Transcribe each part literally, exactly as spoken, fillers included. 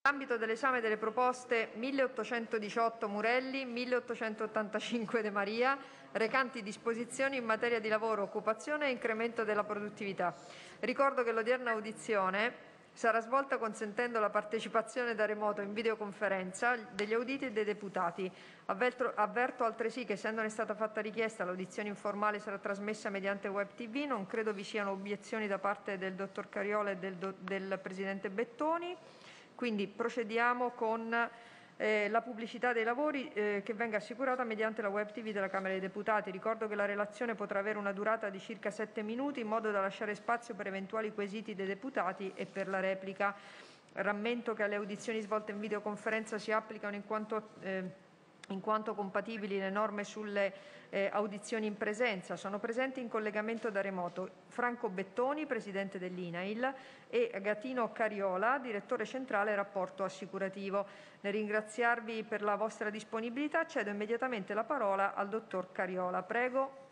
Nell'ambito dell'esame delle proposte milleottocentodiciotto Murelli, milleottocentottantacinque De Maria, recanti disposizioni in materia di lavoro, occupazione e incremento della produttività. Ricordo che l'odierna audizione sarà svolta consentendo la partecipazione da remoto in videoconferenza degli auditi e dei deputati. Avverto, avverto altresì che, essendone stata fatta richiesta, l'audizione informale sarà trasmessa mediante web tivù. Non credo vi siano obiezioni da parte del dottor Cariola e del, do, del presidente Bettoni. Quindi procediamo con eh, la pubblicità dei lavori eh, che venga assicurata mediante la web tivù della Camera dei Deputati. Ricordo che la relazione potrà avere una durata di circa sette minuti in modo da lasciare spazio per eventuali quesiti dei deputati e per la replica. Rammento che alle audizioni svolte in videoconferenza si applicano in quanto eh, in quanto compatibili le norme sulle eh, audizioni in presenza. Sono presenti in collegamento da remoto Franco Bettoni, Presidente dell'I N A I L, e Gatino Cariola, Direttore Centrale Rapporto Assicurativo. Nel ringraziarvi per la vostra disponibilità, cedo immediatamente la parola al Dottor Cariola. Prego.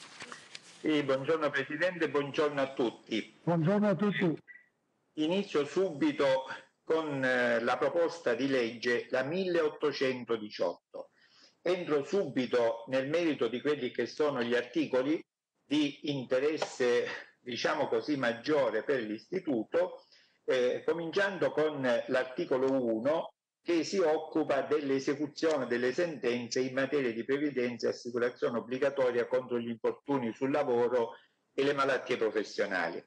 Sì, buongiorno Presidente, buongiorno a tutti. Buongiorno a tutti. Inizio subito con eh, la proposta di legge, la milleottocentodiciotto. Entro subito nel merito di quelli che sono gli articoli di interesse, diciamo così, maggiore per l'Istituto, eh, cominciando con l'articolo uno, che si occupa dell'esecuzione delle sentenze in materia di previdenza e assicurazione obbligatoria contro gli infortuni sul lavoro e le malattie professionali.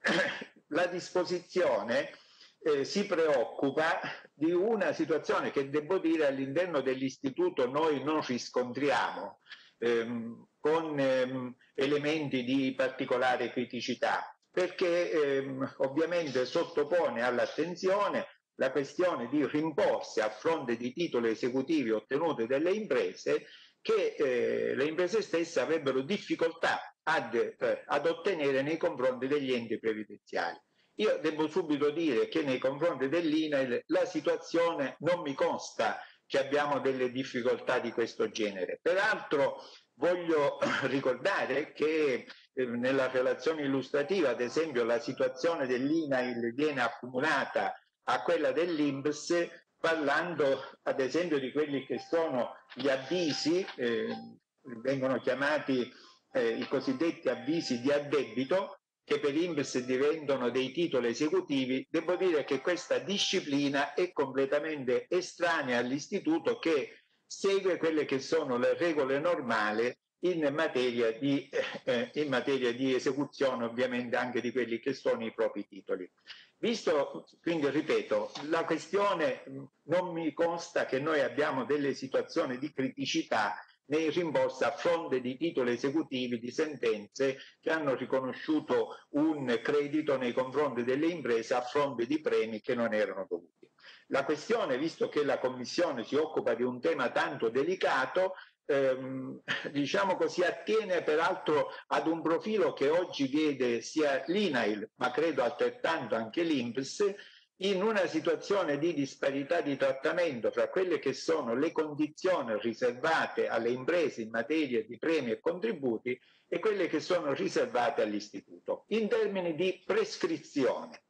La disposizione Eh, si preoccupa di una situazione che, devo dire, all'interno dell'Istituto noi non riscontriamo, ehm, con ehm, elementi di particolare criticità, perché ehm, ovviamente sottopone all'attenzione la questione di rimborsi a fronte di titoli esecutivi ottenuti dalle imprese che eh, le imprese stesse avrebbero difficoltà ad, eh, ad ottenere nei confronti degli enti previdenziali. Io devo subito dire che nei confronti dell'I N A I L la situazione non mi consta che abbiamo delle difficoltà di questo genere. Peraltro voglio ricordare che eh, nella relazione illustrativa, ad esempio, la situazione dell'I N A I L viene accumulata a quella dell'I N P S, parlando ad esempio di quelli che sono gli avvisi, eh, vengono chiamati eh, i cosiddetti avvisi di addebito, che per l'I N P S diventano dei titoli esecutivi. Devo dire che questa disciplina è completamente estranea all'Istituto, che segue quelle che sono le regole normali in materia di, eh, in materia di esecuzione, ovviamente anche di quelli che sono i propri titoli. Visto, quindi ripeto, la questione non mi consta che noi abbiamo delle situazioni di criticità nei rimborsi a fronte di titoli esecutivi di sentenze che hanno riconosciuto un credito nei confronti delle imprese a fronte di premi che non erano dovuti. La questione, visto che la Commissione si occupa di un tema tanto delicato, ehm, diciamo così, attiene peraltro ad un profilo che oggi vede sia l'I N A I L, ma credo altrettanto anche l'I N P S, in una situazione di disparità di trattamento fra quelle che sono le condizioni riservate alle imprese in materia di premi e contributi e quelle che sono riservate all'Istituto. In termini di prescrizione,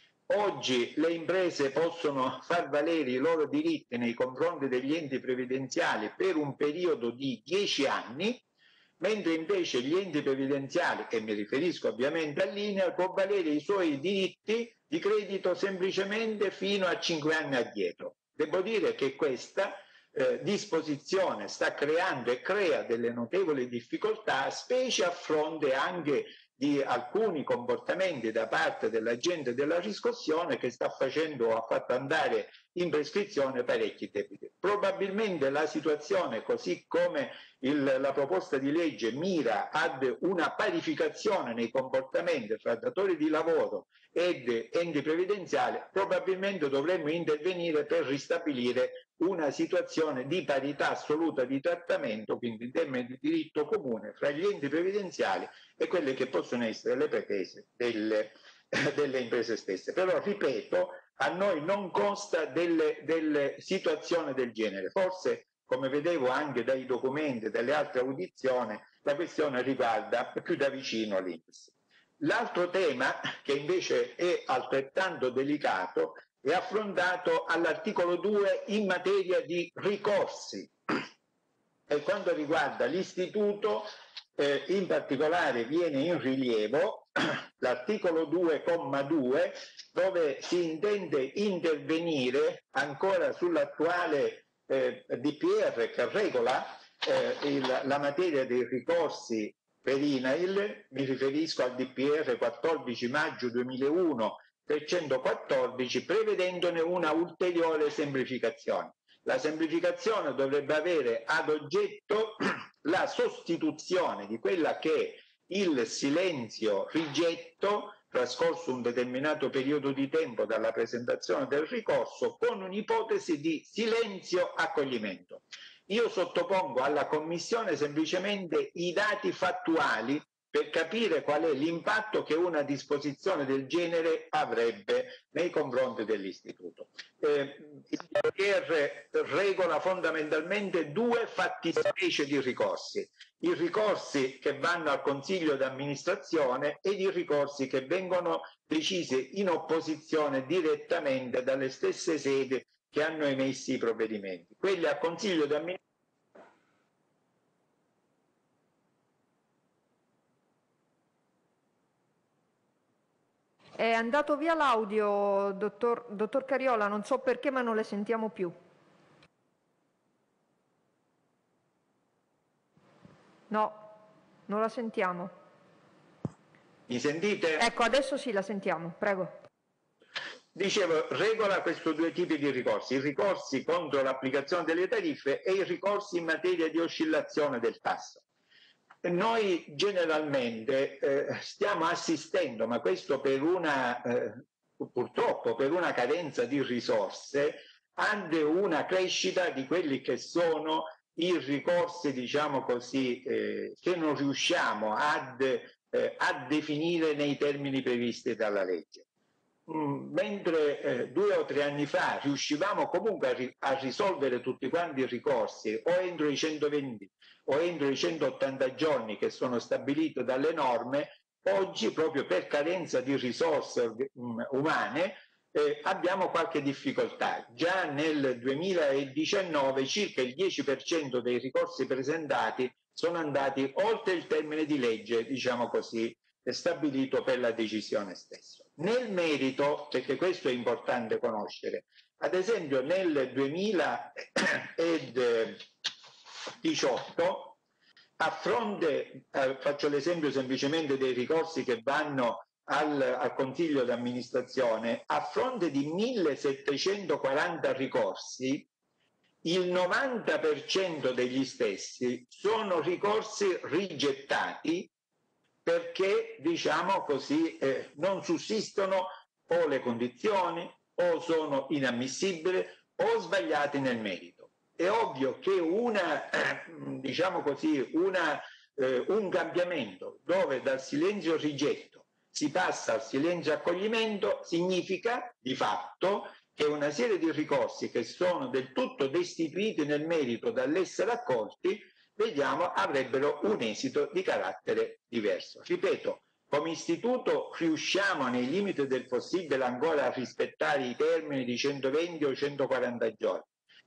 oggi le imprese possono far valere i loro diritti nei confronti degli enti previdenziali per un periodo di dieci anni, mentre invece gli enti previdenziali, e mi riferisco ovviamente all'I N A I L, può valere i suoi diritti di credito semplicemente fino a cinque anni addietro. Devo dire che questa eh, disposizione sta creando e crea delle notevoli difficoltà, specie a fronte anche di alcuni comportamenti da parte dell'agente della riscossione che sta facendo o ha fatto andare in prescrizione parecchi debiti. Probabilmente la situazione, così come il, la proposta di legge mira ad una parificazione nei comportamenti fra datori di lavoro ed enti previdenziali, probabilmente dovremmo intervenire per ristabilire una situazione di parità assoluta di trattamento, quindi in termini di diritto comune, fra gli enti previdenziali e quelle che possono essere le pretese delle, delle imprese stesse. Però, ripeto, a noi non consta delle, delle situazioni del genere. Forse, come vedevo anche dai documenti delle altre audizioni, la questione riguarda più da vicino l'I N P S. L'altro tema, che invece è altrettanto delicato, è affrontato all'articolo due in materia di ricorsi. Per quanto riguarda l'istituto, eh, in particolare viene in rilievo l'articolo due comma due, dove si intende intervenire ancora sull'attuale eh, D P R che regola eh, il, la materia dei ricorsi per I N A I L. Mi riferisco al D P R quattordici maggio duemilauno trecentoquattordici, prevedendone una ulteriore semplificazione. La semplificazione dovrebbe avere ad oggetto la sostituzione di quella che è il silenzio rigetto, trascorso un determinato periodo di tempo dalla presentazione del ricorso, con un'ipotesi di silenzio accoglimento. Io sottopongo alla Commissione semplicemente i dati fattuali per capire qual è l'impatto che una disposizione del genere avrebbe nei confronti dell'istituto. Eh, il D P R regola fondamentalmente due fattispecie di ricorsi: i ricorsi che vanno al Consiglio d'amministrazione ed i ricorsi che vengono decisi in opposizione direttamente dalle stesse sedi che hanno emesso i provvedimenti. Quelli al Consiglio d'amministrazione È andato via l'audio, dottor, dottor Cariola, non so perché, ma non le sentiamo più. No, non la sentiamo. Mi sentite? Ecco, adesso sì, la sentiamo, prego. Dicevo, regola questi due tipi di ricorsi: i ricorsi contro l'applicazione delle tariffe e i ricorsi in materia di oscillazione del tasso. Noi generalmente eh, stiamo assistendo, ma questo per una, eh, purtroppo per una carenza di risorse, ad una crescita di quelli che sono i ricorsi, diciamo così, eh, che non riusciamo ad, eh, a definire nei termini previsti dalla legge. Mm, mentre eh, due o tre anni fa riuscivamo comunque a, ri a risolvere tutti quanti i ricorsi o entro i centoventi o entro i centottanta giorni che sono stabiliti dalle norme, oggi proprio per carenza di risorse um, umane eh, abbiamo qualche difficoltà. Già nel duemiladiciannove circa il dieci per cento dei ricorsi presentati sono andati oltre il termine di legge, diciamo così, stabilito per la decisione stessa. Nel merito, perché questo è importante conoscere, ad esempio nel duemiladiciotto, a fronte, eh, faccio l'esempio semplicemente dei ricorsi che vanno al, al Consiglio d'amministrazione, a fronte di millesettecentoquaranta ricorsi, il novanta per cento degli stessi sono ricorsi rigettati perché, diciamo così, eh, non sussistono o le condizioni o sono inammissibili o sbagliati nel merito. È ovvio che una, eh, diciamo così, una, eh, un cambiamento dove dal silenzio rigetto si passa al silenzio accoglimento significa di fatto che una serie di ricorsi che sono del tutto destituiti nel merito dall'essere accolti, vediamo, avrebbero un esito di carattere diverso. Ripeto, come istituto riusciamo nei limiti del possibile ancora a rispettare i termini di centoventi o centoquaranta giorni.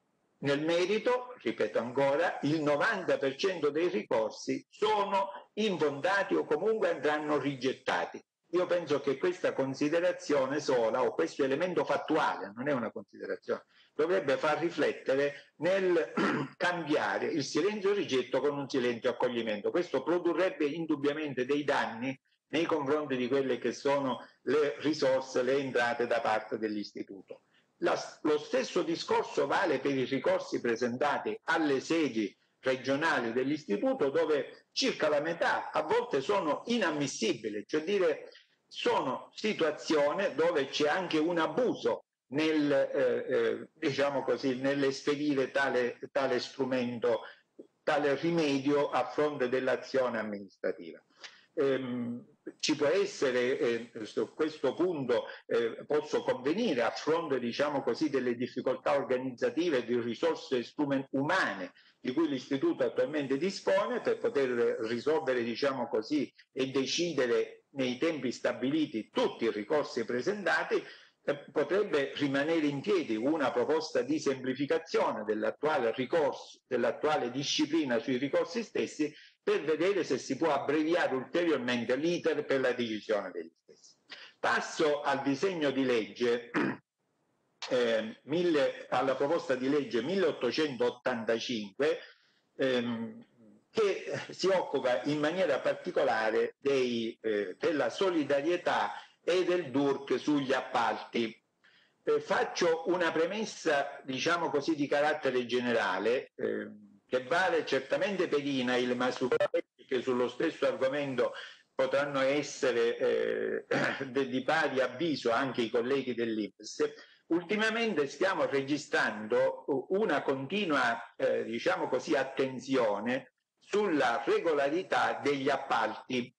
Nel merito, ripeto ancora, il novanta per cento dei ricorsi sono infondati o comunque andranno rigettati. Io penso che questa considerazione sola, o questo elemento fattuale, non è una considerazione, dovrebbe far riflettere nel cambiare il silenzio rigetto con un silenzio accoglimento. Questo produrrebbe indubbiamente dei danni nei confronti di quelle che sono le risorse, le entrate da parte dell'istituto. La, lo stesso discorso vale per i ricorsi presentati alle sedi regionali dell'istituto, dove circa la metà a volte sono inammissibili, cioè dire sono situazioni dove c'è anche un abuso nel, eh, eh, diciamo così, nell'esperire tale, tale strumento, tale rimedio a fronte dell'azione amministrativa. Ehm, ci può essere, eh, su questo punto eh, posso convenire, a fronte, diciamo così, delle difficoltà organizzative e di risorse umane di cui l'istituto attualmente dispone per poter risolvere, diciamo così, e decidere nei tempi stabiliti tutti i ricorsi presentati, potrebbe rimanere in piedi una proposta di semplificazione dell'attuale ricorso, dell'attuale disciplina sui ricorsi stessi, per vedere se si può abbreviare ulteriormente l'iter per la decisione degli stessi. Passo al disegno di legge, eh, mille, alla proposta di legge milleottocentottantacinque, ehm, che si occupa in maniera particolare dei, eh, della solidarietà e del D U R C sugli appalti. Eh, faccio una premessa, diciamo così, di carattere generale, eh, che vale certamente per I N A I L, ma su, che sullo stesso argomento potranno essere eh, di pari avviso anche i colleghi dell'I N P S. Ultimamente stiamo registrando una continua, eh, diciamo così, attenzione sulla regolarità degli appalti,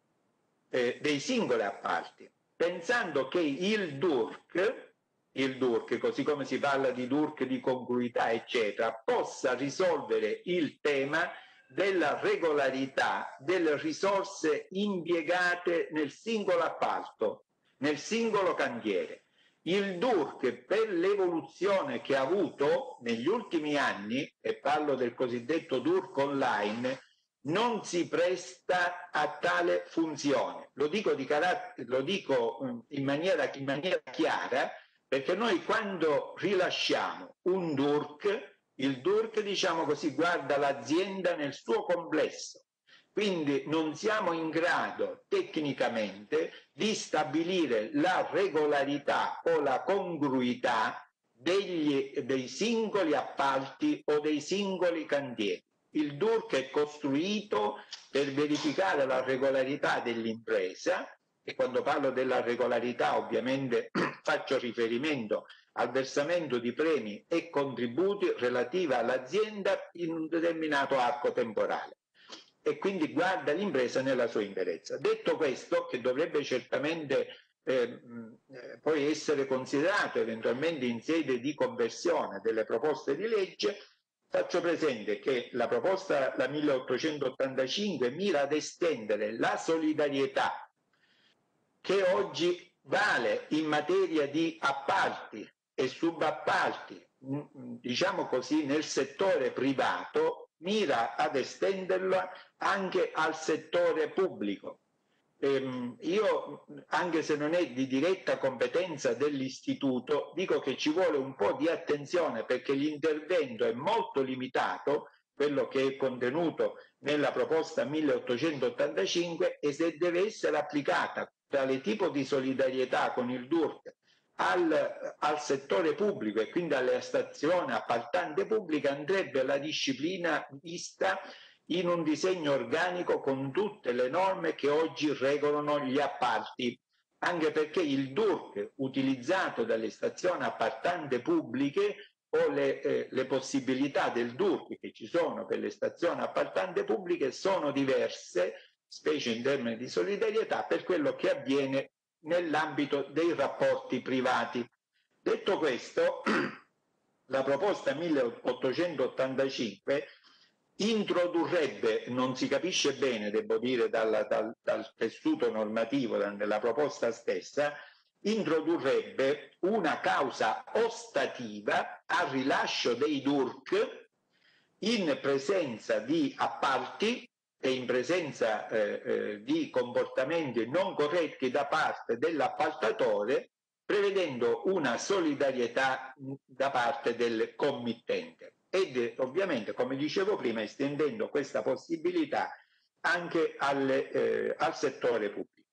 eh, dei singoli appalti, pensando che il D U R C, il D U R C, così come si parla di D U R C di congruità, eccetera, possa risolvere il tema della regolarità delle risorse impiegate nel singolo appalto, nel singolo cantiere. Il D U R C, per l'evoluzione che ha avuto negli ultimi anni, e parlo del cosiddetto D U R C online, non si presta a tale funzione. Lo dico, di lo dico in, maniera, in maniera chiara, perché noi quando rilasciamo un D U R C, il D U R C, diciamo così, guarda l'azienda nel suo complesso. Quindi non siamo in grado tecnicamente di stabilire la regolarità o la congruità degli, dei singoli appalti o dei singoli cantieri. Il D U R C è costruito per verificare la regolarità dell'impresa, e quando parlo della regolarità ovviamente faccio riferimento al versamento di premi e contributi relativi all'azienda in un determinato arco temporale, e quindi guarda l'impresa nella sua interezza. Detto questo, che dovrebbe certamente eh, poi essere considerato eventualmente in sede di conversione delle proposte di legge, faccio presente che la proposta, la milleottocentottantacinque, mira ad estendere la solidarietà che oggi vale in materia di appalti e subappalti, diciamo così, nel settore privato, mira ad estenderla anche al settore pubblico. Ehm, io, anche se non è di diretta competenza dell'istituto, dico che ci vuole un po' di attenzione, perché l'intervento è molto limitato, quello che è contenuto nella proposta milleottocentottantacinque, e se deve essere applicata tale tipo di solidarietà con il D U R C al, al settore pubblico e quindi alle stazioni appaltante pubbliche, andrebbe la disciplina vista in un disegno organico con tutte le norme che oggi regolano gli appalti, anche perché il D U R C utilizzato dalle stazioni appaltante pubbliche o le, eh, le possibilità del D U R C che ci sono per le stazioni appaltante pubbliche sono diverse, specie in termini di solidarietà, per quello che avviene nell'ambito dei rapporti privati. Detto questo, la proposta milleottocentottantacinque introdurrebbe, non si capisce bene, devo dire, dal, dal, dal tessuto normativo della proposta stessa, introdurrebbe una causa ostativa al rilascio dei D U R C in presenza di appalti e in presenza eh, eh, di comportamenti non corretti da parte dell'appaltatore, prevedendo una solidarietà da parte del committente. Ed ovviamente, come dicevo prima, estendendo questa possibilità anche alle, eh, al settore pubblico.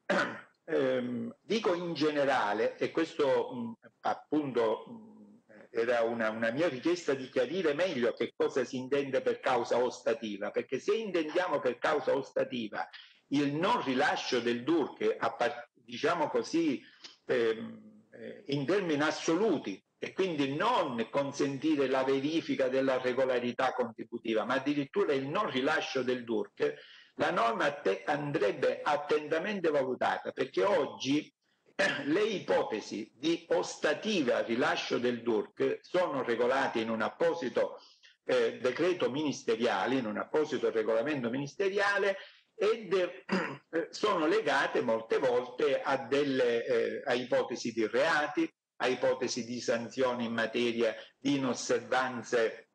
ehm, dico in generale, e questo mh, appunto mh, era una, una mia richiesta di chiarire meglio che cosa si intende per causa ostativa, perché se intendiamo per causa ostativa il non rilascio del D U R C, a, diciamo così, ehm, eh, in termini assoluti, e quindi non consentire la verifica della regolarità contributiva, ma addirittura il non rilascio del D U R C, la norma andrebbe attentamente valutata, perché oggi eh, le ipotesi di ostativa al rilascio del D U R C sono regolate in un apposito eh, decreto ministeriale, in un apposito regolamento ministeriale, ed eh, sono legate molte volte a, delle, eh, a ipotesi di reati, a ipotesi di sanzioni in materia di inosservanze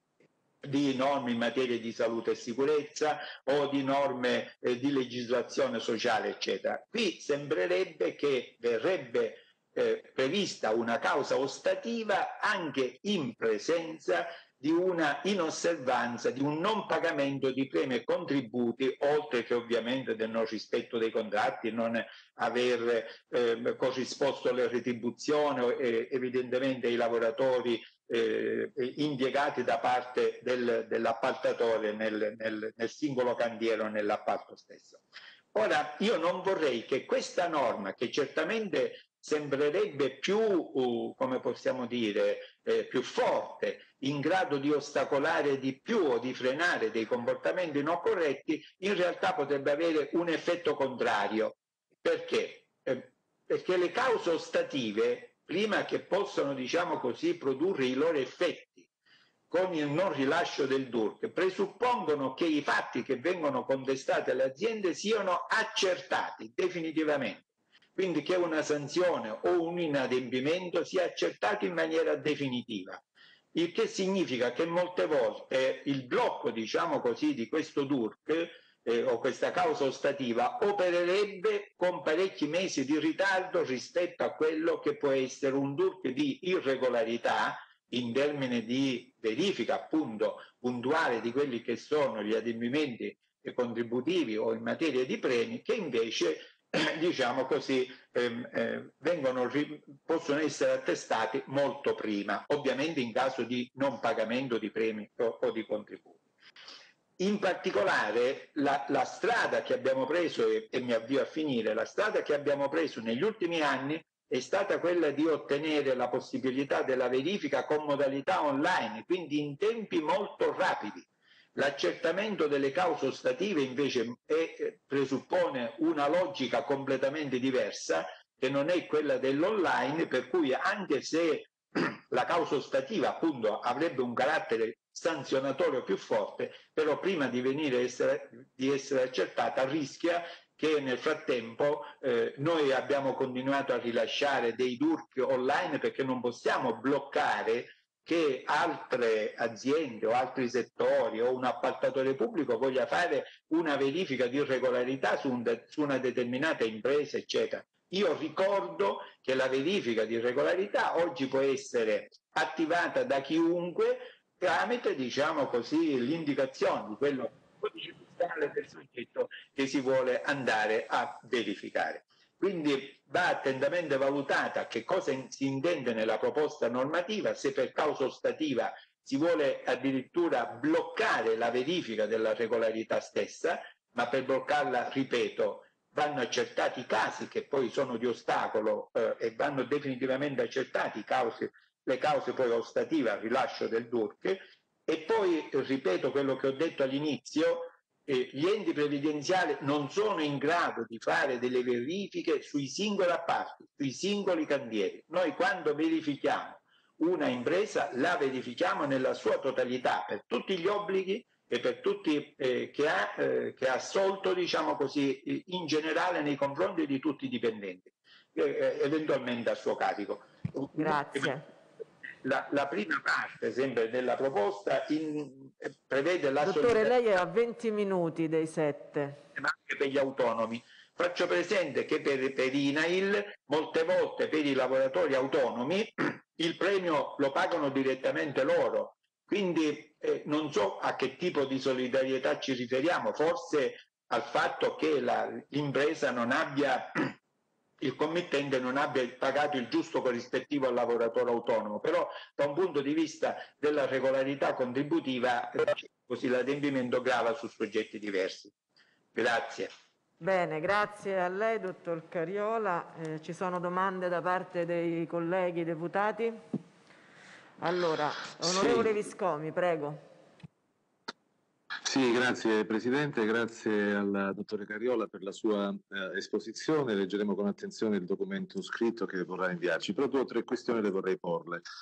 di norme in materia di salute e sicurezza o di norme eh, di legislazione sociale, eccetera. Qui sembrerebbe che verrebbe eh, prevista una causa ostativa anche in presenza di una inosservanza, di un non pagamento di premi e contributi, oltre che ovviamente del non rispetto dei contratti, non aver eh, corrisposto le retribuzioni, eh, evidentemente ai lavoratori eh, impiegati da parte del, dell'appaltatore nel, nel, nel singolo cantiere o nell'appalto stesso. Ora, io non vorrei che questa norma, che certamente sembrerebbe più, uh, come possiamo dire, eh, più forte, in grado di ostacolare di più o di frenare dei comportamenti non corretti, in realtà potrebbe avere un effetto contrario. Perché? Eh, perché le cause ostative, prima che possano, diciamo così, produrre i loro effetti con il non rilascio del D U R C, presuppongono che i fatti che vengono contestati alle aziende siano accertati definitivamente. Quindi che una sanzione o un inadempimento sia accertato in maniera definitiva. Il che significa che molte volte il blocco, diciamo così, di questo D U R C eh, o questa causa ostativa opererebbe con parecchi mesi di ritardo rispetto a quello che può essere un D U R C di irregolarità in termini di verifica appunto puntuale di quelli che sono gli adempimenti contributivi o in materia di premi, che invece diciamo così, ehm, eh, vengono, possono essere attestati molto prima, ovviamente in caso di non pagamento di premi o, o di contributi. In particolare la, la strada che abbiamo preso, e, e mi avvio a finire, la strada che abbiamo preso negli ultimi anni è stata quella di ottenere la possibilità della verifica con modalità online, quindi in tempi molto rapidi. L'accertamento delle cause ostative invece è, presuppone una logica completamente diversa, che non è quella dell'online, per cui anche se la causa ostativa appunto avrebbe un carattere sanzionatorio più forte, però prima di venire essere, di essere accertata rischia che nel frattempo eh, noi abbiamo continuato a rilasciare dei D U R C online, perché non possiamo bloccare che altre aziende o altri settori o un appaltatore pubblico voglia fare una verifica di irregolarità su, un de- su una determinata impresa, eccetera. Io ricordo che la verifica di irregolarità oggi può essere attivata da chiunque tramite, diciamo così, l'indicazione di quello codice fiscale del soggetto che si vuole andare a verificare. Quindi va attentamente valutata che cosa si intende nella proposta normativa, se per causa ostativa si vuole addirittura bloccare la verifica della regolarità stessa, ma per bloccarla, ripeto, vanno accertati i casi che poi sono di ostacolo eh, e vanno definitivamente accertati i cause, le cause poi ostative al rilascio del D U R C. E poi ripeto quello che ho detto all'inizio, eh, gli enti previdenziali non sono in grado di fare delle verifiche sui singoli appalti, sui singoli cantieri. Noi quando verifichiamo una impresa la verifichiamo nella sua totalità, per tutti gli obblighi e per tutti eh, che ha eh, che ha assolto, diciamo così, in generale nei confronti di tutti i dipendenti, eh, eventualmente a suo carico. Grazie. La, la prima parte sempre della proposta in, prevede la Dottore, lei ha venti minuti dei sette. Ma anche per gli autonomi. Faccio presente che per, per I N A I L molte volte per i lavoratori autonomi il premio lo pagano direttamente loro, quindi eh, non so a che tipo di solidarietà ci riferiamo, forse al fatto che l'impresa non abbia, il committente non abbia pagato il giusto corrispettivo al lavoratore autonomo, però da un punto di vista della regolarità contributiva così l'adempimento grava su soggetti diversi. Grazie. Bene, grazie a lei, dottor Cariola. Eh, ci sono domande da parte dei colleghi deputati? Allora, onorevole sì. Viscomi, prego. Sì, grazie Presidente, grazie al dottore Cariola per la sua eh, esposizione. Leggeremo con attenzione il documento scritto che vorrà inviarci, però due o tre questioni le vorrei porle.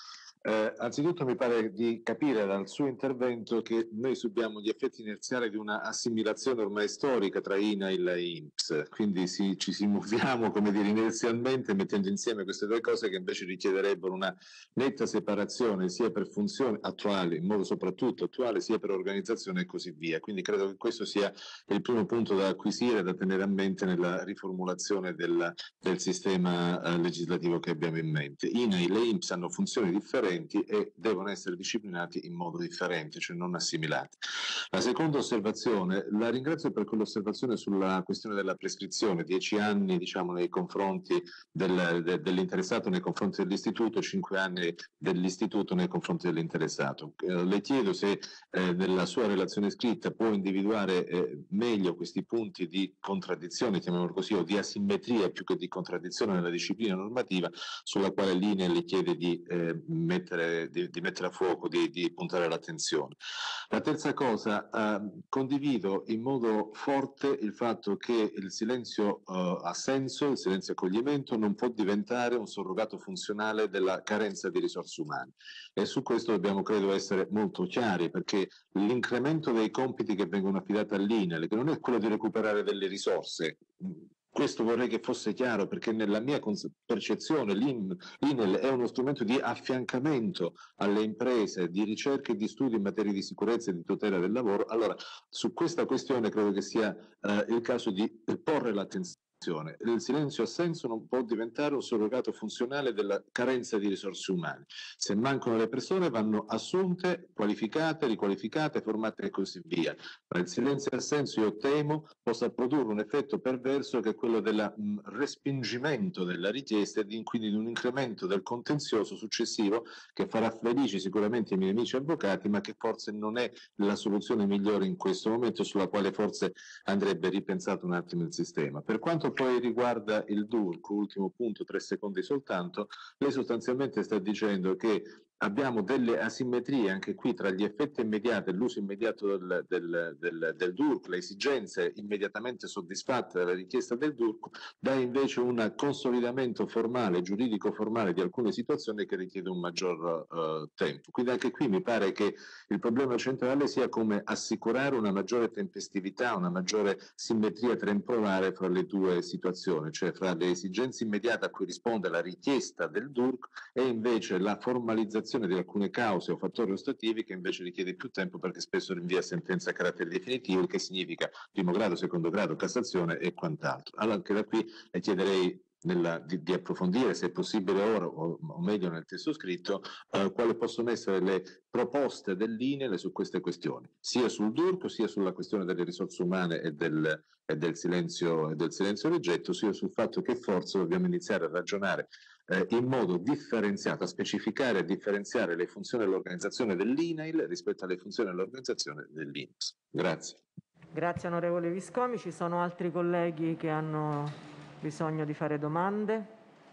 Eh, anzitutto mi pare di capire dal suo intervento che noi subiamo gli effetti inerziali di una assimilazione ormai storica tra I N A I L e I N P S, quindi si, ci si muoviamo, come dire, inerzialmente mettendo insieme queste due cose che invece richiederebbero una netta separazione sia per funzioni attuali, in modo soprattutto attuale, sia per organizzazione e così via. Quindi credo che questo sia il primo punto da acquisire, da tenere a mente nella riformulazione del, del sistema eh, legislativo che abbiamo in mente. I N A I L e I N P S hanno funzioni differenti e devono essere disciplinati in modo differente, cioè non assimilati. La seconda osservazione, la ringrazio per quell'osservazione sulla questione della prescrizione, dieci anni diciamo nei confronti del, de, dell'interessato nei confronti dell'istituto, cinque anni dell'istituto nei confronti dell'interessato. Eh, le chiedo se eh, nella sua relazione scritta può individuare eh, meglio questi punti di contraddizione, chiamiamolo così, o di asimmetria più che di contraddizione nella disciplina normativa sulla quale l'I N A I le chiede di eh, mettere Di, di mettere a fuoco, di, di puntare l'attenzione. La terza cosa, eh, condivido in modo forte il fatto che il silenzio eh, assenso, il silenzio accoglimento non può diventare un surrogato funzionale della carenza di risorse umane, e su questo dobbiamo credo essere molto chiari, perché l'incremento dei compiti che vengono affidati all'I N A I L, che non è quello di recuperare delle risorse, questo vorrei che fosse chiaro, perché nella mia percezione l'I N A I L è uno strumento di affiancamento alle imprese, di ricerca e di studi in materia di sicurezza e di tutela del lavoro. Allora, su questa questione credo che sia eh, il caso di porre l'attenzione. Il silenzio assenso non può diventare un surrogato funzionale della carenza di risorse umane. Se mancano le persone vanno assunte, qualificate, riqualificate, formate e così via. Ma il silenzio assenso, io temo, possa produrre un effetto perverso che è quello del respingimento della richiesta e quindi di un incremento del contenzioso successivo che farà felici sicuramente i miei amici avvocati, ma che forse non è la soluzione migliore in questo momento, sulla quale forse andrebbe ripensato un attimo il sistema. Per quanto poi riguarda il D U R C, ultimo punto, tre secondi soltanto, lei sostanzialmente sta dicendo che abbiamo delle asimmetrie anche qui tra gli effetti immediati e l'uso immediato del, del, del, del D U R C, le esigenze immediatamente soddisfatte dalla richiesta del D U R C, da invece un consolidamento formale, giuridico formale di alcune situazioni che richiede un maggior uh, tempo. Quindi anche qui mi pare che il problema centrale sia come assicurare una maggiore tempestività, una maggiore simmetria temporale fra le due situazioni, cioè fra le esigenze immediate a cui risponde la richiesta del D U R C e invece la formalizzazione di alcune cause o fattori ostativi che invece richiede più tempo, perché spesso rinvia sentenza a carattere definitivo, il che significa primo grado, secondo grado, Cassazione e quant'altro. Allora anche da qui le chiederei nella, di, di approfondire, se è possibile ora o, o meglio nel testo scritto, eh, quali possono essere le proposte dell'I N A I L su queste questioni, sia sul D U R C sia sulla questione delle risorse umane e del, e del silenzio e del silenzio rigetto, sia sul fatto che forse dobbiamo iniziare a ragionare Eh, in modo differenziato, a specificare e differenziare le funzioni e l'organizzazione dell'I N A I L rispetto alle funzioni e all'organizzazione dell'I N P S. Grazie. Grazie onorevole Viscomi. Ci sono altri colleghi che hanno bisogno di fare domande?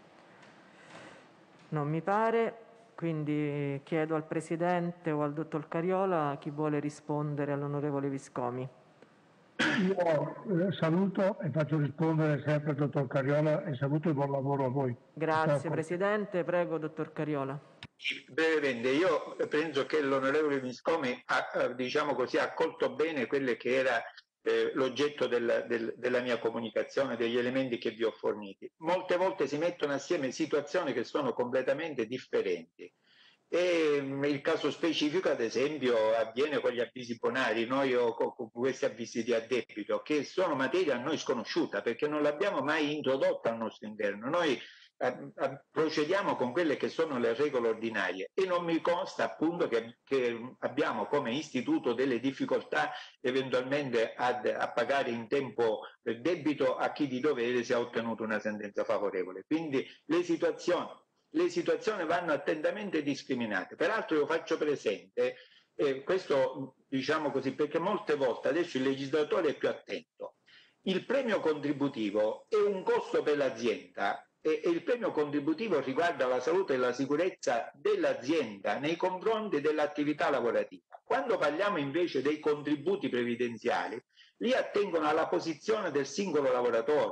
Non mi pare, quindi chiedo al Presidente o al Dottor Cariola chi vuole rispondere all'onorevole Viscomi. Io eh, saluto e faccio rispondere sempre il dottor Cariola e saluto e buon lavoro a voi. Grazie Presidente, prego dottor Cariola. Brevemente, io penso che l'onorevole Viscomi ha, diciamo così, ha colto bene quello che era eh, l'oggetto del, del, della mia comunicazione, degli elementi che vi ho forniti. Molte volte si mettono assieme situazioni che sono completamente differenti. E il caso specifico, ad esempio, avviene con gli avvisi bonari, noi o con questi avvisi di addebito, che sono materia a noi sconosciuta perché non l'abbiamo mai introdotta al nostro interno. Noi eh, procediamo con quelle che sono le regole ordinarie e non mi consta appunto che, che abbiamo come istituto delle difficoltà eventualmente ad, a pagare in tempo il debito a chi di dovere si ha ottenuto una sentenza favorevole. Quindi le situazioni Le situazioni vanno attentamente discriminate. Peraltro io faccio presente, eh, questo diciamo così, perché molte volte adesso il legislatore è più attento. Il premio contributivo è un costo per l'azienda e, e il premio contributivo riguarda la salute e la sicurezza dell'azienda nei confronti dell'attività lavorativa. Quando parliamo invece dei contributi previdenziali, li attengono alla posizione del singolo lavoratore.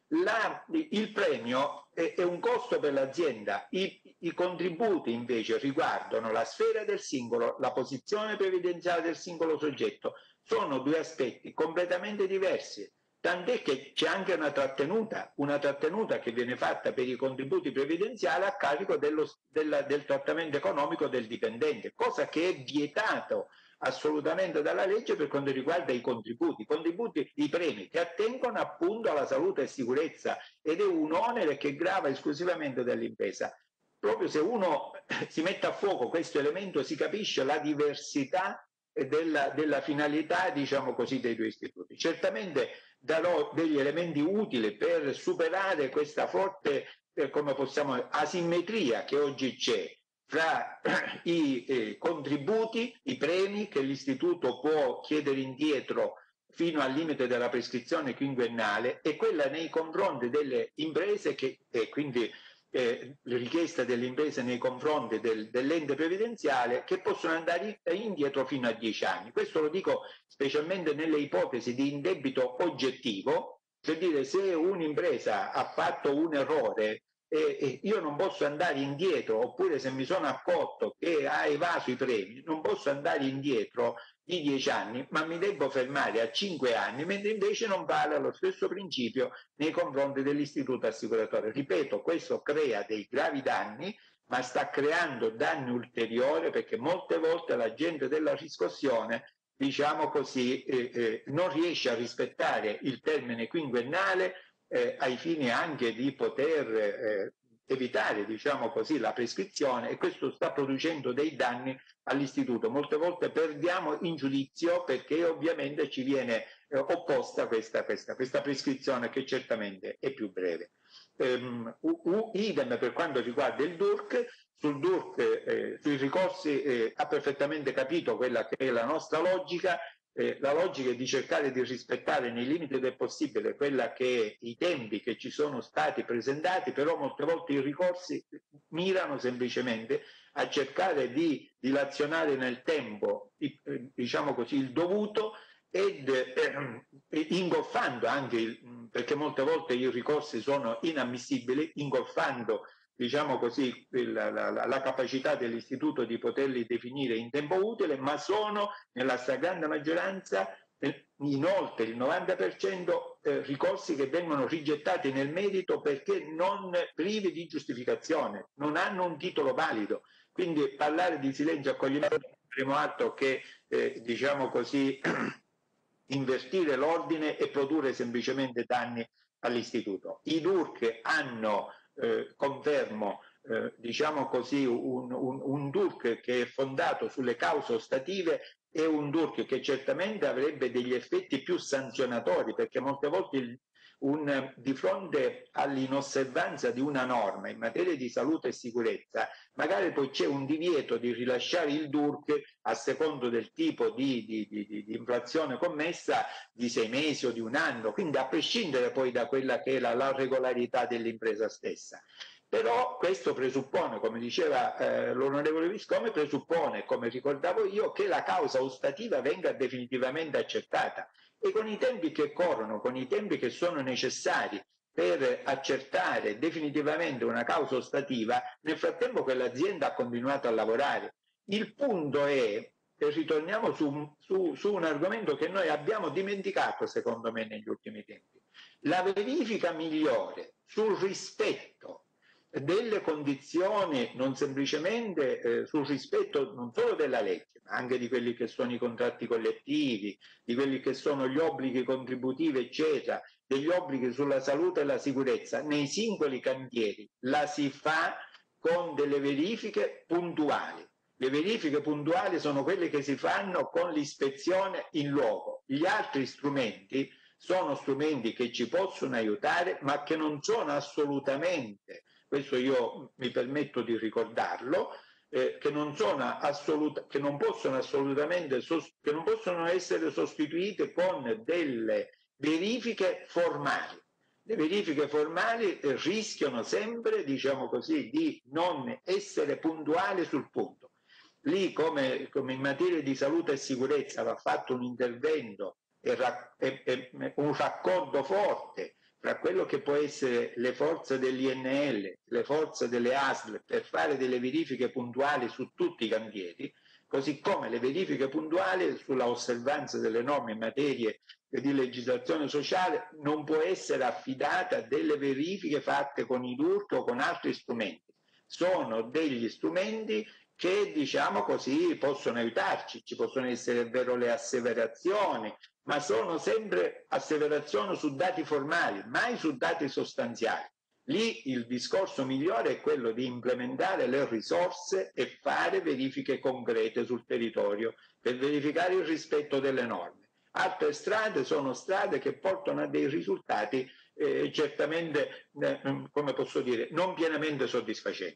La, il premio è, è un costo per l'azienda, I, i contributi invece riguardano la sfera del singolo, la posizione previdenziale del singolo soggetto, sono due aspetti completamente diversi, tant'è che c'è anche una trattenuta, una trattenuta che viene fatta per i contributi previdenziali a carico dello, della, del trattamento economico del dipendente, cosa che è vietato assolutamente dalla legge per quanto riguarda i contributi, i contributi, i premi che attengono appunto alla salute e sicurezza ed è un onere che grava esclusivamente dall'impresa. Proprio se uno si mette a fuoco questo elemento si capisce la diversità della, della finalità, diciamo così, dei due istituti. Certamente darò degli elementi utili per superare questa forte, eh, come possiamo, asimmetria che oggi c'è fra i eh, contributi, i premi che l'istituto può chiedere indietro fino al limite della prescrizione quinquennale e quella nei confronti delle imprese che, e quindi eh, le richieste delle imprese nei confronti del, dell'ente previdenziale che possono andare indietro fino a dieci anni. Questo lo dico specialmente nelle ipotesi di indebito oggettivo, cioè dire se un'impresa ha fatto un errore e, e io non posso andare indietro, oppure se mi sono accorto che ha evaso i premi, non posso andare indietro di dieci anni, ma mi devo fermare a cinque anni, mentre invece non vale lo stesso principio nei confronti dell'istituto assicuratorio. Ripeto, questo crea dei gravi danni, ma sta creando danni ulteriori perché molte volte la gente della riscossione, diciamo così, eh, eh, non riesce a rispettare il termine quinquennale eh, ai fini anche di poter eh, evitare, diciamo così, la prescrizione, e questo sta producendo dei danni all'istituto. Molte volte perdiamo in giudizio perché ovviamente ci viene eh, opposta questa, questa, questa prescrizione che certamente è più breve. Um, idem per quanto riguarda il D U R C. Sul D U R C, eh, sui ricorsi, eh, ha perfettamente capito quella che è la nostra logica. Eh, la logica è di cercare di rispettare nei limiti del possibile quella che i tempi che ci sono stati presentati, però molte volte i ricorsi mirano semplicemente a cercare di dilazionare nel tempo, diciamo così, il dovuto ed eh, ingolfando anche, il, perché molte volte i ricorsi sono inammissibili, ingolfando, diciamo così, la, la, la capacità dell'istituto di poterli definire in tempo utile, ma sono nella stragrande maggioranza, eh, inoltre il novanta per cento eh, ricorsi che vengono rigettati nel merito perché non privi di giustificazione, non hanno un titolo valido. Quindi parlare di silenzio accoglimento è il primo atto che, eh, diciamo così, invertire l'ordine e produrre semplicemente danni all'istituto. I D U R C hanno, eh, confermo, eh, diciamo così, un, un, un D U R C che è fondato sulle cause ostative e un D U R C che certamente avrebbe degli effetti più sanzionatori, perché molte volte il, un, di fronte all'inosservanza di una norma in materia di salute e sicurezza, magari poi c'è un divieto di rilasciare il D U R C a secondo del tipo di, di, di, di infrazione commessa di sei mesi o di un anno, quindi a prescindere poi da quella che è la, la regolarità dell'impresa stessa. Però questo presuppone, come diceva eh, l'onorevole Viscomi, presuppone, come ricordavo io, che la causa ostativa venga definitivamente accertata e con i tempi che corrono, con i tempi che sono necessari per accertare definitivamente una causa ostativa, nel frattempo quell'azienda ha continuato a lavorare. Il punto è, e ritorniamo su, su, su un argomento che noi abbiamo dimenticato secondo me negli ultimi tempi, la verifica migliore sul rispetto delle condizioni, non semplicemente eh, sul rispetto non solo della legge, ma anche di quelli che sono i contratti collettivi, di quelli che sono gli obblighi contributivi, eccetera, degli obblighi sulla salute e la sicurezza, nei singoli cantieri la si fa con delle verifiche puntuali. Le verifiche puntuali sono quelle che si fanno con l'ispezione in loco. Gli altri strumenti sono strumenti che ci possono aiutare, ma che non sono assolutamente, questo io mi permetto di ricordarlo, eh, che, non sono assoluta, che non possono assolutamente, che non possono essere sostituite con delle verifiche formali. Le verifiche formali eh, rischiano sempre, diciamo così, di non essere puntuali sul punto. Lì, come, come in materia di salute e sicurezza, va fatto un intervento e, e, e un raccordo forte fra quello che può essere le forze dell'I N L, le forze delle A S L per fare delle verifiche puntuali su tutti i cantieri, così come le verifiche puntuali sulla osservanza delle norme in materie di legislazione sociale non può essere affidata a delle verifiche fatte con i D U R C o con altri strumenti. Sono degli strumenti che, diciamo così, possono aiutarci, ci possono essere, è vero, le asseverazioni, ma sono sempre asseverazioni su dati formali, mai su dati sostanziali. Lì il discorso migliore è quello di implementare le risorse e fare verifiche concrete sul territorio per verificare il rispetto delle norme. Altre strade sono strade che portano a dei risultati eh, certamente, eh, come posso dire, non pienamente soddisfacenti.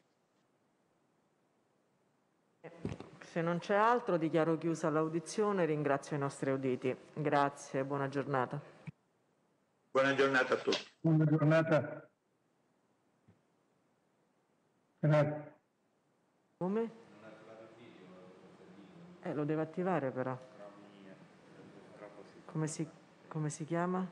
Se non c'è altro, dichiaro chiusa l'audizione e ringrazio i nostri auditi. Grazie, buona giornata. Buona giornata a tutti. Buona giornata. Grazie. Come? Eh, lo deve attivare però. Come si, come si chiama?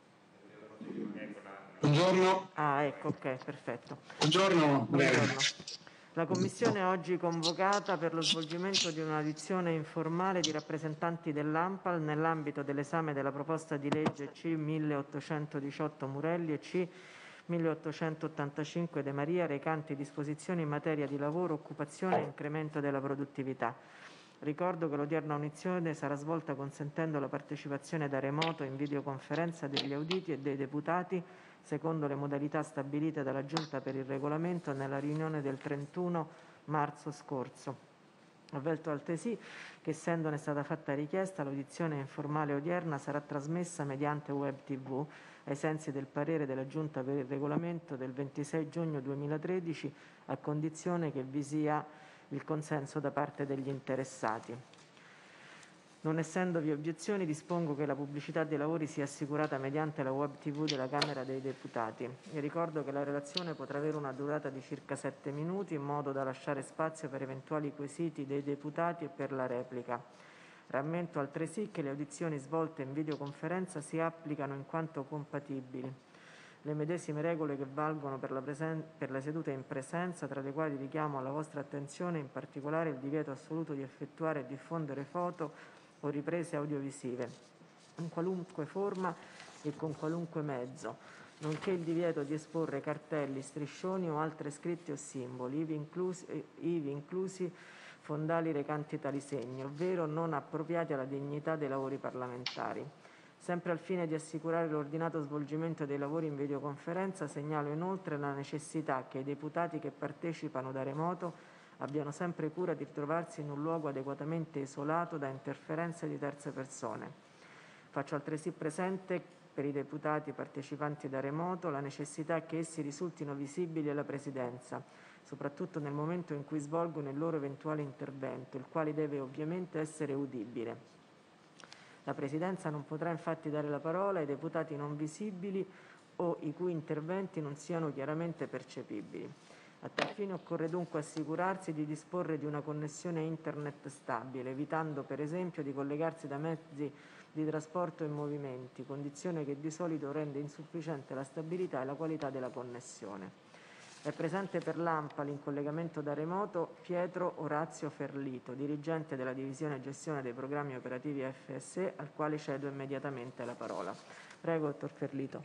Buongiorno. Ah, ecco, ok, perfetto. Buongiorno. Buongiorno. La Commissione è oggi convocata per lo svolgimento di un'audizione informale di rappresentanti dell'ANPAL nell'ambito dell'esame della proposta di legge C milleottocentodiciotto Murelli e C milleottocentottantacinque De Maria recanti disposizioni in materia di lavoro, occupazione e incremento della produttività. Ricordo che l'odierna audizione sarà svolta consentendo la partecipazione da remoto in videoconferenza degli auditi e dei deputati secondo le modalità stabilite dalla Giunta per il Regolamento nella riunione del trentuno marzo scorso. Avverto altresì che, essendone stata fatta richiesta, l'audizione informale odierna sarà trasmessa mediante web tivù ai sensi del parere della Giunta per il Regolamento del ventisei giugno duemilatredici, a condizione che vi sia il consenso da parte degli interessati. Non essendovi obiezioni, dispongo che la pubblicità dei lavori sia assicurata mediante la web tivù della Camera dei Deputati. E ricordo che la relazione potrà avere una durata di circa sette minuti, in modo da lasciare spazio per eventuali quesiti dei deputati e per la replica. Rammento altresì che le audizioni svolte in videoconferenza si applicano in quanto compatibili le medesime regole che valgono per la, presen- per la seduta in presenza, tra le quali richiamo alla vostra attenzione in particolare il divieto assoluto di effettuare e diffondere foto o riprese audiovisive, in qualunque forma e con qualunque mezzo, nonché il divieto di esporre cartelli, striscioni o altre scritte o simboli, ivi inclusi, ivi inclusi fondali recanti tali segni, ovvero non appropriati alla dignità dei lavori parlamentari. Sempre al fine di assicurare l'ordinato svolgimento dei lavori in videoconferenza, segnalo inoltre la necessità che i deputati che partecipano da remoto abbiano sempre cura di trovarsi in un luogo adeguatamente isolato da interferenze di terze persone. Faccio altresì presente, per i deputati partecipanti da remoto, la necessità che essi risultino visibili alla Presidenza, soprattutto nel momento in cui svolgono il loro eventuale intervento, il quale deve ovviamente essere udibile. La Presidenza non potrà infatti dare la parola ai deputati non visibili o i cui interventi non siano chiaramente percepibili. A tal fine occorre dunque assicurarsi di disporre di una connessione internet stabile, evitando per esempio di collegarsi da mezzi di trasporto in movimenti, condizione che di solito rende insufficiente la stabilità e la qualità della connessione. È presente per l'ANPAL in collegamento da remoto Pietro Orazio Ferlito, dirigente della Divisione Gestione dei Programmi Operativi F S E, al quale cedo immediatamente la parola. Prego, dottor Ferlito.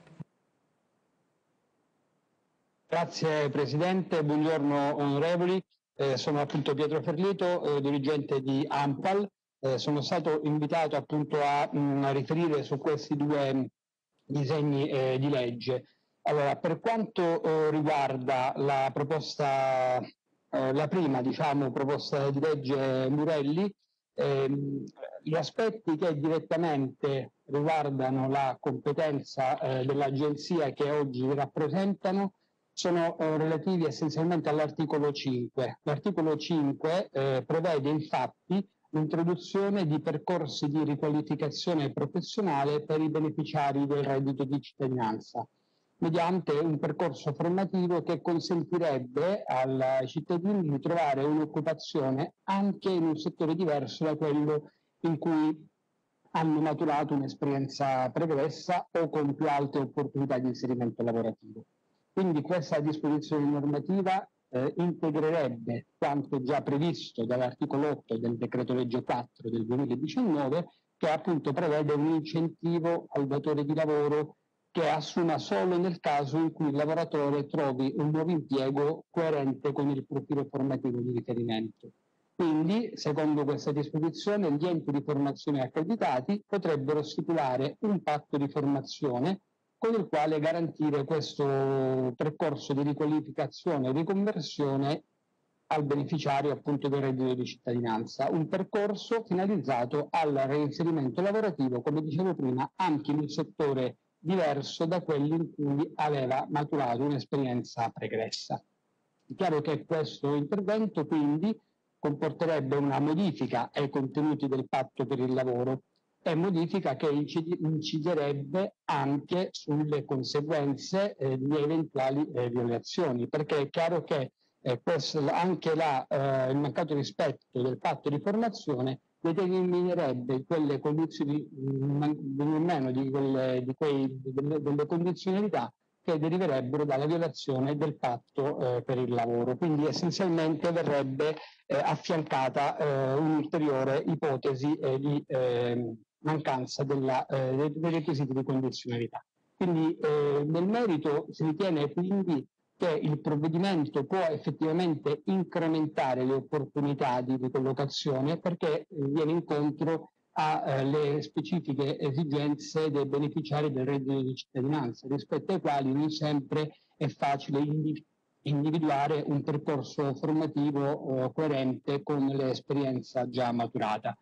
Grazie Presidente, buongiorno onorevoli. Eh, sono appunto Pietro Ferlito, eh, dirigente di ANPAL. Eh, sono stato invitato appunto a, mh, a riferire su questi due mh, disegni eh, di legge. Allora, per quanto eh, riguarda la proposta, eh, la prima, diciamo, proposta di legge Murelli, ehm, gli aspetti che direttamente riguardano la competenza eh, dell'agenzia che oggi rappresentano sono eh, relativi essenzialmente all'articolo cinque. L'articolo cinque eh, prevede infatti l'introduzione di percorsi di riqualificazione professionale per i beneficiari del reddito di cittadinanza, mediante un percorso formativo che consentirebbe ai cittadini di trovare un'occupazione anche in un settore diverso da quello in cui hanno maturato un'esperienza pregressa o con più alte opportunità di inserimento lavorativo. Quindi questa disposizione normativa eh, integrerebbe quanto già previsto dall'articolo otto del decreto legge quattro del duemiladiciannove, che appunto prevede un incentivo al datore di lavoro che assuma solo nel caso in cui il lavoratore trovi un nuovo impiego coerente con il profilo formativo di riferimento. Quindi, secondo questa disposizione, gli enti di formazione accreditati potrebbero stipulare un patto di formazione con il quale garantire questo percorso di riqualificazione e riconversione al beneficiario appunto del reddito di cittadinanza, un percorso finalizzato al reinserimento lavorativo, come dicevo prima, anche in un settore diverso da quello in cui aveva maturato un'esperienza pregressa. È chiaro che questo intervento quindi comporterebbe una modifica ai contenuti del patto per il lavoro e modifica che inciderebbe anche sulle conseguenze eh, di eventuali eh, violazioni, perché è chiaro che eh, questo, anche la, eh, il mancato rispetto del patto di formazione determinerebbe quelle condizioni, non meno di quelle, di quei, delle, delle condizionalità che deriverebbero dalla violazione del patto eh, per il lavoro. Quindi essenzialmente verrebbe eh, affiancata eh, un'ulteriore ipotesi eh, di eh, mancanza della, eh, dei, dei requisiti di condizionalità. Quindi eh, nel merito si ritiene quindi che il provvedimento può effettivamente incrementare le opportunità di ricollocazione perché viene incontro alle eh, specifiche esigenze dei beneficiari del reddito di cittadinanza, rispetto ai quali non sempre è facile indiv- individuare un percorso formativo eh, coerente con l'esperienza già maturata.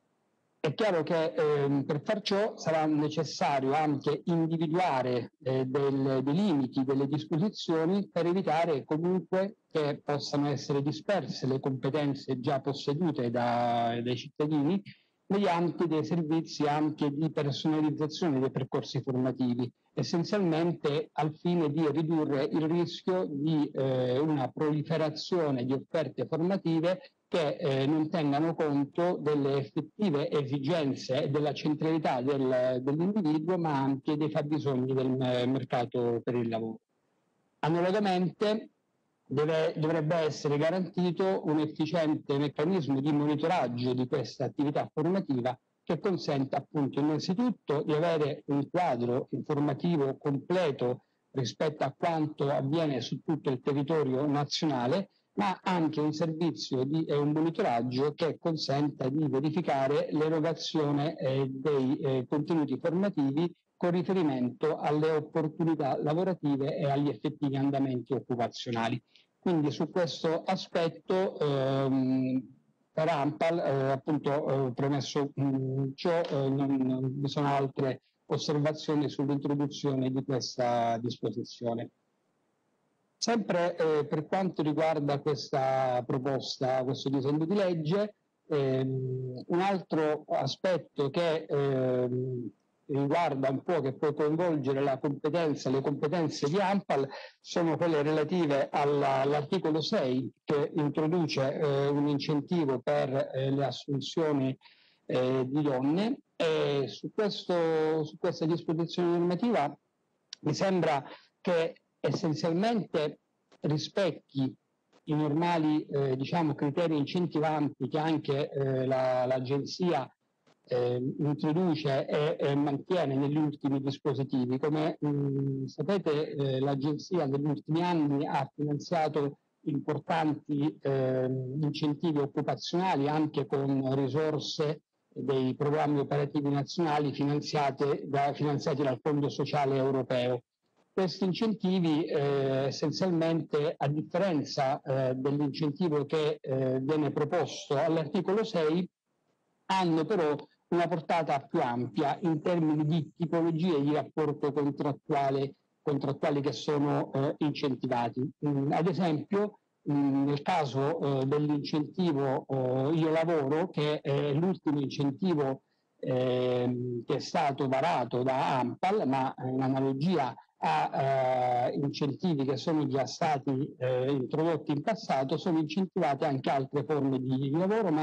È chiaro che eh, per far ciò sarà necessario anche individuare eh, del, dei limiti, delle disposizioni per evitare comunque che possano essere disperse le competenze già possedute da, dai cittadini mediante dei servizi anche di personalizzazione dei percorsi formativi, essenzialmente al fine di ridurre il rischio di eh, una proliferazione di offerte formative che eh, non tengano conto delle effettive esigenze e della centralità del, dell'individuo, ma anche dei fabbisogni del mercato per il lavoro. Analogamente deve, dovrebbe essere garantito un efficiente meccanismo di monitoraggio di questa attività formativa che consenta appunto innanzitutto di avere un quadro informativo completo rispetto a quanto avviene su tutto il territorio nazionale, ma anche un servizio di, e un monitoraggio che consenta di verificare l'erogazione eh, dei eh, contenuti formativi con riferimento alle opportunità lavorative e agli effettivi andamenti occupazionali. Quindi su questo aspetto ehm, per ANPAL, eh, appunto eh, premesso mh, ciò, eh, non, non vi sono altre osservazioni sull'introduzione di questa disposizione. Sempre eh, per quanto riguarda questa proposta, questo disegno di legge, ehm, un altro aspetto che ehm, riguarda un po', che può coinvolgere la competenza, le competenze di ANPAL, sono quelle relative all'articolo sei che introduce eh, un incentivo per eh, le assunzioni eh, di donne e su, questo, su questa disposizione normativa mi sembra che essenzialmente rispecchi i normali eh, diciamo, criteri incentivanti che anche eh, la, l'agenzia eh, introduce e, e mantiene negli ultimi dispositivi. Come mh, sapete eh, l'agenzia negli ultimi anni ha finanziato importanti eh, incentivi occupazionali anche con risorse dei programmi operativi nazionali finanziate da, finanziati dal Fondo Sociale Europeo. Questi incentivi eh, essenzialmente, a differenza eh, dell'incentivo che eh, viene proposto all'articolo sei, hanno però una portata più ampia in termini di tipologie di rapporto contrattuale, contrattuali che sono eh, incentivati. Mm, ad esempio, mm, nel caso eh, dell'incentivo eh, Io Lavoro, che è l'ultimo incentivo eh, che è stato varato da ANPAL, ma in analogia a eh, incentivi che sono già stati eh, introdotti in passato, sono incentivate anche altre forme di lavoro, ma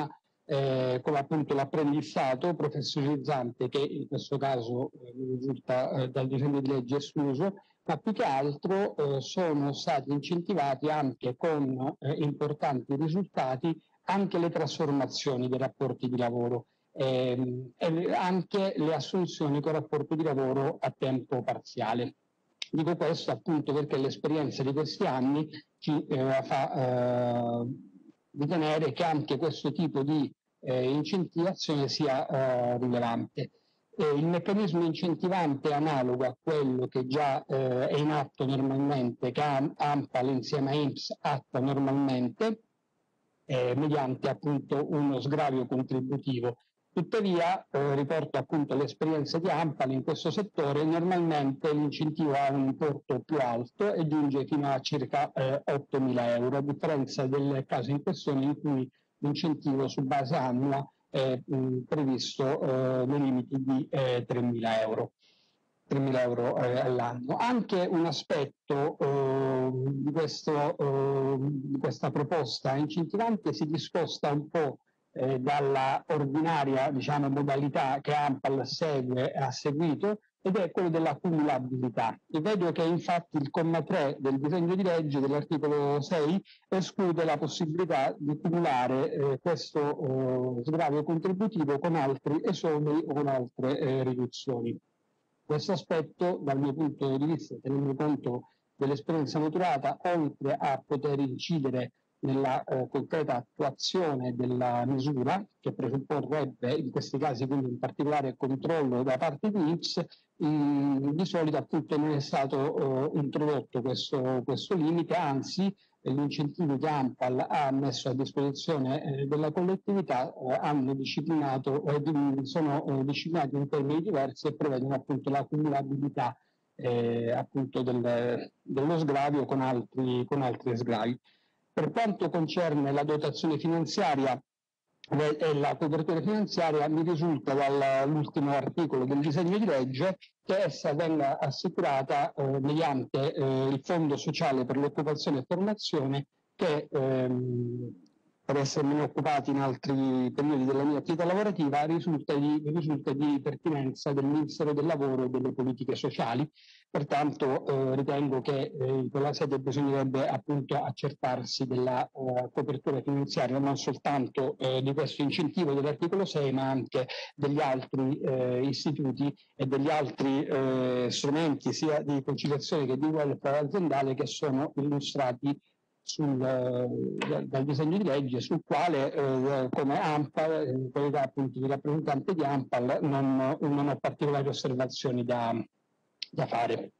eh, come appunto l'apprendistato professionalizzante, che in questo caso eh, risulta eh, dal disegno di legge escluso, ma più che altro eh, sono stati incentivati anche con eh, importanti risultati anche le trasformazioni dei rapporti di lavoro ehm, e anche le assunzioni con rapporto di lavoro a tempo parziale. Dico questo appunto perché l'esperienza di questi anni ci eh, fa eh, ritenere che anche questo tipo di eh, incentivazione sia eh, rilevante. Eh, il meccanismo incentivante è analogo a quello che già eh, è in atto normalmente, che ANPAL insieme a I N P S attua normalmente, eh, mediante appunto uno sgravio contributivo. Tuttavia, eh, riporto appunto l'esperienza di ANPAL in questo settore, normalmente l'incentivo ha un importo più alto e giunge fino a circa eh, ottomila euro, a differenza del caso in questione in cui l'incentivo su base annua è mh, previsto eh, nei limiti di eh, tremila euro. tremila euro eh, all'anno. Anche un aspetto eh, di, questo, eh, di questa proposta incentivante si discosta un po' eh, dalla ordinaria, diciamo, modalità che ANPAL segue, ha seguito, ed è quello della cumulabilità. E vedo che infatti il comma tre del disegno di legge dell'articolo sei esclude la possibilità di cumulare eh, questo eh, sgravio contributivo con altri esoneri o con altre eh, riduzioni. Questo aspetto, dal mio punto di vista, tenendo conto dell'esperienza maturata, oltre a poter incidere nella eh, concreta attuazione della misura, che presupporrebbe in questi casi quindi un particolare controllo da parte di I N P S, mh, di solito appunto non è stato eh, introdotto questo, questo limite, anzi gli incentivi che ANPAL ha messo a disposizione eh, della collettività eh, hanno disciplinato, eh, sono eh, disciplinati in termini diversi e prevedono appunto la cumulabilità eh, appunto del, dello sgravio con altri, con altri sgravi. Per quanto concerne la dotazione finanziaria e la copertura finanziaria, mi risulta dall'ultimo articolo del disegno di legge che essa venga assicurata eh, mediante eh, il Fondo Sociale per l'Occupazione e Formazione, che ehm, per essermene occupati in altri periodi della mia attività lavorativa risulta di, risulta di pertinenza del Ministero del Lavoro e delle Politiche Sociali. Pertanto eh, ritengo che eh, in quella sede bisognerebbe appunto accertarsi della eh, copertura finanziaria non soltanto eh, di questo incentivo dell'articolo sei, ma anche degli altri eh, istituti e degli altri eh, strumenti sia di conciliazione che di welfare aziendale che sono illustrati sul, eh, dal disegno di legge, sul quale eh, come ANPAL, in qualità appunto di rappresentante di ANPAL, non, non ho particolari osservazioni da da fare.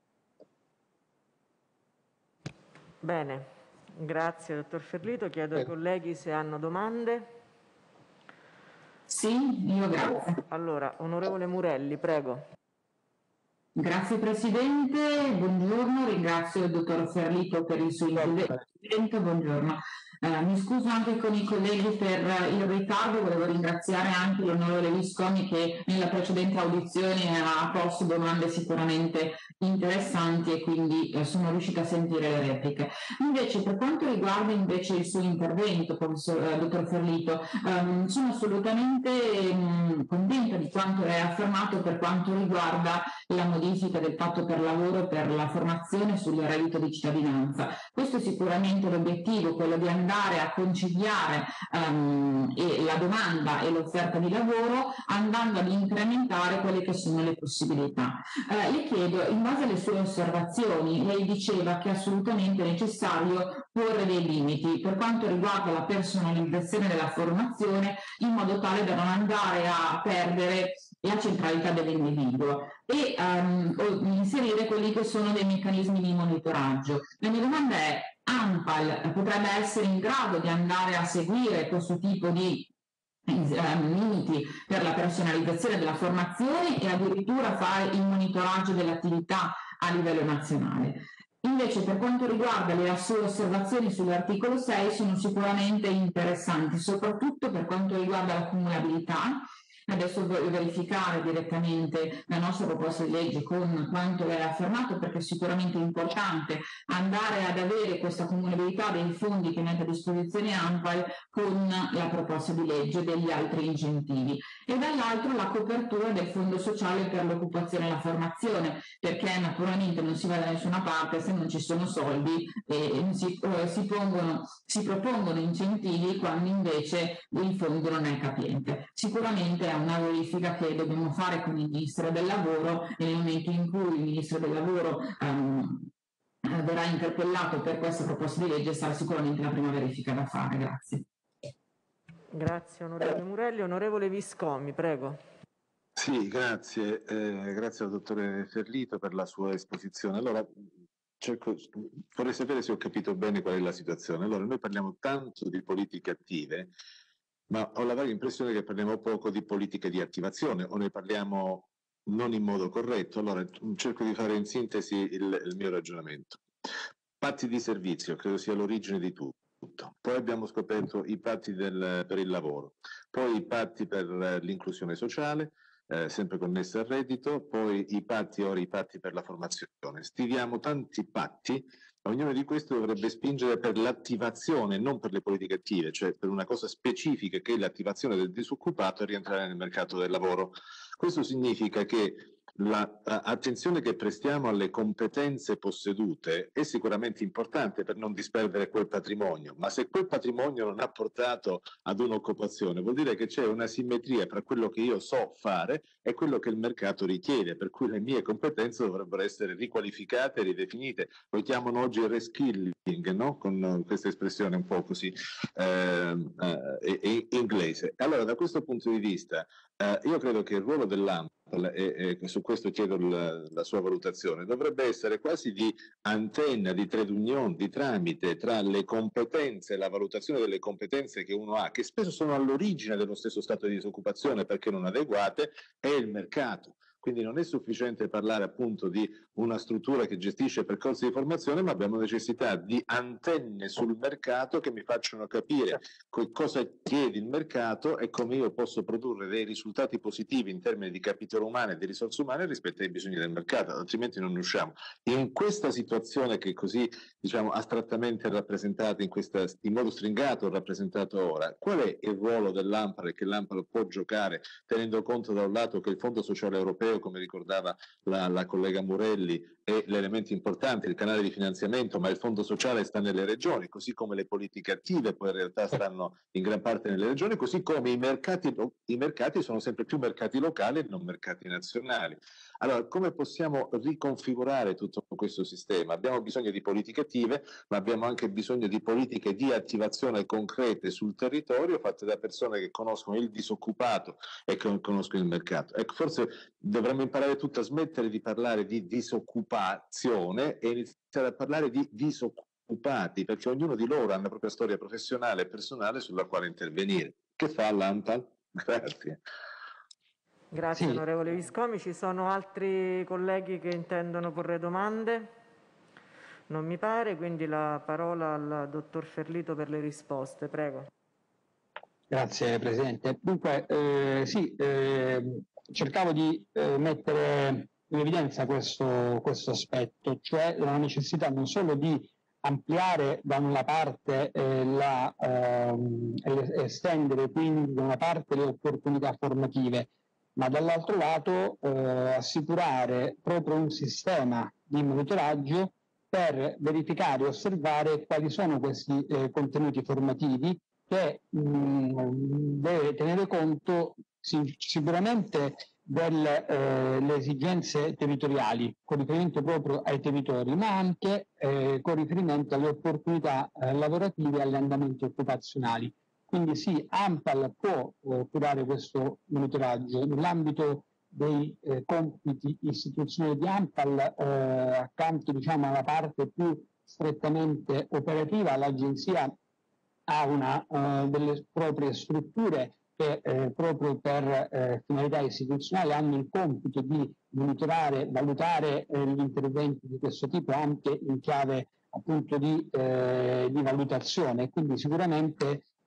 Bene, grazie dottor Ferlito. Chiedo ai colleghi se hanno domande. Sì, io grazie. Allora, onorevole Murelli, prego. Grazie Presidente, buongiorno, ringrazio il dottor Ferlito per il suo intervento, buongiorno. Eh, mi scuso anche con i colleghi per il ritardo, volevo ringraziare anche l'onorevole Visconti che nella precedente audizione ha posto domande sicuramente interessanti e quindi eh, sono riuscita a sentire le repliche. Invece per quanto riguarda invece il suo intervento, professor, eh, dottor Ferlito, ehm, sono assolutamente mh, contenta di quanto lei ha affermato per quanto riguarda la modifica del patto per lavoro per la formazione sul reddito di cittadinanza. Questo è sicuramente l'obiettivo, quello di andare a conciliare um, e la domanda e l'offerta di lavoro, andando ad incrementare quelle che sono le possibilità. Eh, le chiedo, in base alle sue osservazioni, lei diceva che è assolutamente necessario porre dei limiti per quanto riguarda la personalizzazione della formazione, in modo tale da non andare a perdere la centralità dell'individuo e um, inserire quelli che sono dei meccanismi di monitoraggio. La mia domanda è: ANPAL potrebbe essere in grado di andare a seguire questo tipo di limiti per la personalizzazione della formazione e addirittura fare il monitoraggio dell'attività a livello nazionale? Invece per quanto riguarda le sue osservazioni sull'articolo sei sono sicuramente interessanti, soprattutto per quanto riguarda la cumulabilità Adesso voglio verificare direttamente la nostra proposta di legge con quanto lei ha affermato, perché è sicuramente importante andare ad avere questa comunicabilità dei fondi che mette a disposizione ANPAL con la proposta di legge degli altri incentivi, e dall'altro la copertura del fondo sociale per l'occupazione e la formazione, perché naturalmente non si va da nessuna parte se non ci sono soldi e si, eh, si, pongono, si propongono incentivi quando invece il fondo non è capiente. Sicuramente è una verifica che dobbiamo fare con il Ministro del Lavoro, e nel momento in cui il Ministro del Lavoro um, verrà interpellato per questa proposta di legge sarà sicuramente la prima verifica da fare. Grazie. Grazie onorevole Murelli. Onorevole Viscomi, prego. Sì, grazie. Eh, grazie al dottore Ferlito per la sua esposizione. Allora, cerco, vorrei sapere se ho capito bene qual è la situazione. Allora, noi parliamo tanto di politiche attive, ma ho la vaga impressione che parliamo poco di politiche di attivazione, o ne parliamo non in modo corretto. Allora, cerco di fare in sintesi il, il mio ragionamento. Patti di servizio, credo sia l'origine di tutto. Poi abbiamo scoperto i patti del, per il lavoro, poi i patti per l'inclusione sociale, eh, sempre connessi al reddito, poi i patti, ora i patti per la formazione. Stiliamo tanti patti, ognuno di questi dovrebbe spingere per l'attivazione, non per le politiche attive, cioè per una cosa specifica che è l'attivazione del disoccupato e rientrare nel mercato del lavoro. Questo significa che l'attenzione che prestiamo alle competenze possedute è sicuramente importante per non disperdere quel patrimonio, ma se quel patrimonio non ha portato ad un'occupazione vuol dire che c'è una simmetria tra quello che io so fare e quello che il mercato richiede, per cui le mie competenze dovrebbero essere riqualificate e ridefinite. Lo chiamano oggi il reskilling, no? Con questa espressione un po' così eh, eh, inglese. Allora, da questo punto di vista eh, io credo che il ruolo dell'ANPAL, e, e su questo chiedo la, la sua valutazione, dovrebbe essere quasi di antenna, di trade union, di tramite tra le competenze e la valutazione delle competenze che uno ha, che spesso sono all'origine dello stesso stato di disoccupazione perché non adeguate, e il mercato. Quindi non è sufficiente parlare appunto di una struttura che gestisce percorsi di formazione, ma abbiamo necessità di antenne sul mercato che mi facciano capire cosa chiede il mercato e come io posso produrre dei risultati positivi in termini di capitale umano e di risorse umane rispetto ai bisogni del mercato, altrimenti non ne usciamo. In questa situazione che così, diciamo, astrattamente rappresentata, in, questa, in modo stringato rappresentato ora, qual è il ruolo dell'ANPAL che l'ANPAL può giocare, tenendo conto da un lato che il Fondo Sociale Europeo, come ricordava la, la collega Murelli, è l'elemento importante, il canale di finanziamento, ma il fondo sociale sta nelle regioni, così come le politiche attive poi in realtà stanno in gran parte nelle regioni, così come i mercati, i mercati sono sempre più mercati locali e non mercati nazionali. Allora, come possiamo riconfigurare tutto questo sistema? Abbiamo bisogno di politiche attive, ma abbiamo anche bisogno di politiche di attivazione concrete sul territorio, fatte da persone che conoscono il disoccupato e che conoscono il mercato. Ecco, forse dovremmo imparare tutto a smettere di parlare di disoccupazione e iniziare a parlare di disoccupati, perché ognuno di loro ha una propria storia professionale e personale sulla quale intervenire. Che fa l'ANPAL? Grazie. Grazie Sì. onorevole Viscomi. Ci sono altri colleghi che intendono porre domande? Non mi pare, quindi la parola al dottor Ferlito per le risposte. Prego. Grazie Presidente. Dunque, eh, sì, eh, cercavo di eh, mettere in evidenza questo, questo aspetto, cioè la necessità non solo di ampliare da una parte eh, la, ehm, estendere quindi da una parte le opportunità formative, ma dall'altro lato eh, assicurare proprio un sistema di monitoraggio per verificare e osservare quali sono questi eh, contenuti formativi che mh, deve tenere conto sì, sicuramente delle eh, esigenze territoriali, con riferimento proprio ai territori, ma anche eh, con riferimento alle opportunità eh, lavorative e agli andamenti occupazionali. Quindi sì, ANPAL può eh, curare questo monitoraggio nell'ambito dei eh, compiti istituzionali di ANPAL, eh, accanto diciamo, alla parte più strettamente operativa, l'Agenzia ha una uh, delle proprie strutture che eh, proprio per eh, finalità istituzionali hanno il compito di monitorare, valutare eh, gli interventi di questo tipo anche in chiave appunto di, eh, di valutazione. Quindi sicuramente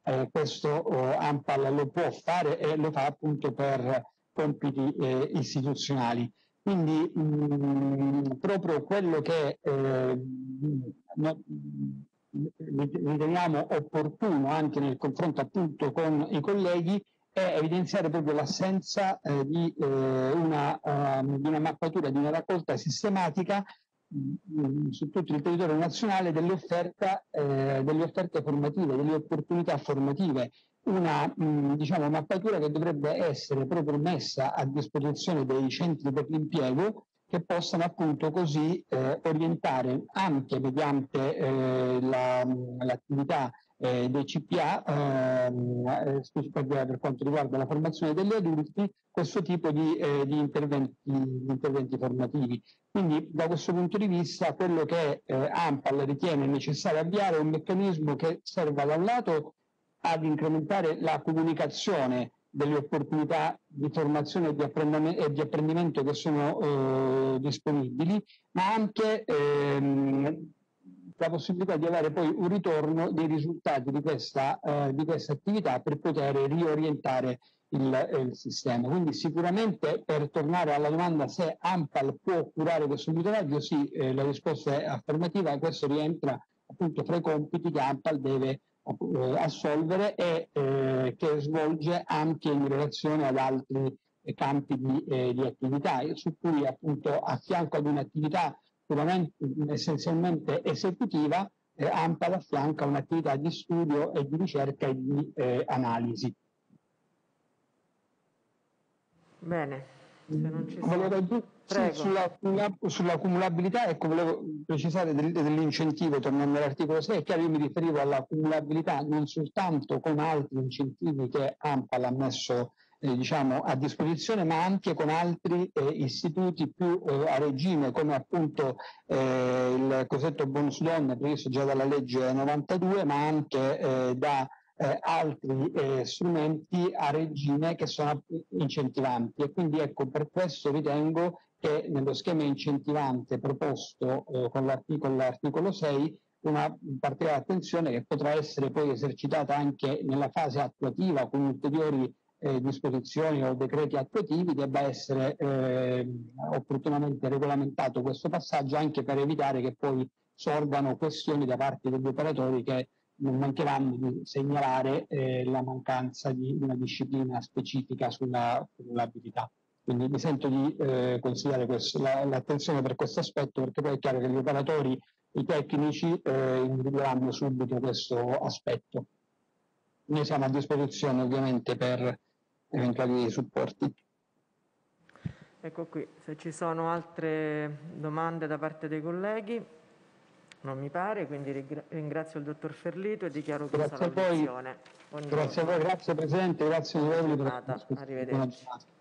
eh, questo oh, ANPAL lo può fare e lo fa appunto per compiti eh, istituzionali. Quindi mh, proprio quello che eh, no, riteniamo opportuno anche nel confronto appunto con i colleghi è evidenziare proprio l'assenza eh, di, eh, una, uh, di una mappatura, di una raccolta sistematica mh, su tutto il territorio nazionale dell'offerta, eh, delle offerte formative, delle opportunità formative, una mh, diciamo, mappatura che dovrebbe essere proprio messa a disposizione dei centri per l'impiego che possano appunto così eh, orientare anche mediante eh, la, l'attività eh, dei C P A eh, per quanto riguarda la formazione degli adulti questo tipo di, eh, di, interventi, di interventi formativi. Quindi da questo punto di vista quello che eh, ANPAL ritiene necessario avviare è un meccanismo che serva da un lato ad incrementare la comunicazione delle opportunità di formazione e di apprendimento, e di apprendimento che sono eh, disponibili, ma anche ehm, la possibilità di avere poi un ritorno dei risultati di questa, eh, di questa attività per poter riorientare il, il sistema. Quindi sicuramente, per tornare alla domanda se ANPAL può curare questo monitoraggio, sì, eh, la risposta è affermativa e questo rientra appunto fra i compiti che ANPAL deve assolvere e eh, che svolge anche in relazione ad altri eh, campi di, eh, di attività, su cui appunto a fianco ad un'attività puramente essenzialmente esecutiva, eh, ANPAL affianca un'attività di studio e di ricerca e di eh, analisi. Bene. Se non ci sono... Volevo aggiungere sì, sulla, sulla cumulabilità, ecco, volevo precisare del, dell'incentivo, tornando all'articolo sei, è chiaro, io mi riferivo alla cumulabilità non soltanto con altri incentivi che ANPAL ha messo eh, diciamo, a disposizione, ma anche con altri eh, istituti più eh, a regime, come appunto eh, il cosiddetto bonus donne previsto già dalla legge novantadue, ma anche eh, da Eh, altri eh, strumenti a regime che sono incentivanti, e quindi ecco, per questo ritengo che nello schema incentivante proposto eh, con l'articolo, l'articolo sei una particolare attenzione che potrà essere poi esercitata anche nella fase attuativa con ulteriori eh, disposizioni o decreti attuativi, debba essere eh, opportunamente regolamentato questo passaggio, anche per evitare che poi sorgano questioni da parte degli operatori che non mancheranno di segnalare eh, la mancanza di una disciplina specifica sulla cumulabilità. Quindi mi sento di eh, consigliare questo, la, l'attenzione per questo aspetto, perché poi è chiaro che gli operatori, i tecnici eh, individueranno subito questo aspetto. Noi siamo a disposizione ovviamente per eventuali supporti. Ecco qui, se ci sono altre domande da parte dei colleghi. Non mi pare, quindi ringrazio il dottor Ferlito e dichiaro chiusa l'audizione. Grazie a voi, grazie Presidente, grazie onorevoli. Arrivederci.